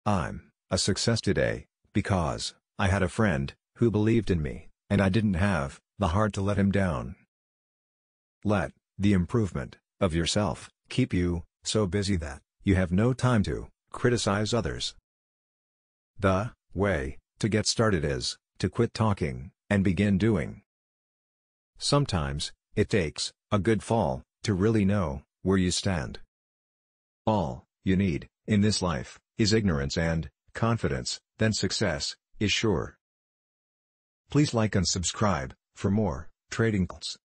I'm a success today because I had a friend who believed in me, and I didn't have the heart to let him down. Let the improvement of yourself keep you so busy that you have no time to criticize others. The way to get started is to quit talking and begin doing. Sometimes it takes a good fall to really know where you stand. All you need in this life is ignorance and confidence, then success is sure. Please like and subscribe for more trading tips.